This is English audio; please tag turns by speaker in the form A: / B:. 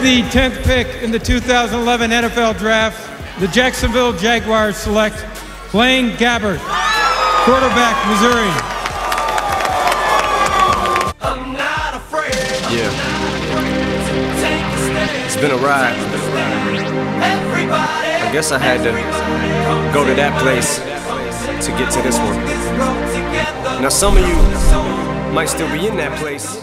A: the 10th pick in the 2011 NFL Draft, the Jacksonville Jaguars select Blaine Gabbert, quarterback, Missouri.
B: I'm not afraid.
C: Yeah. It's been a ride. I guess I had to go to that place to get to this one. Now some of you might still be in that place.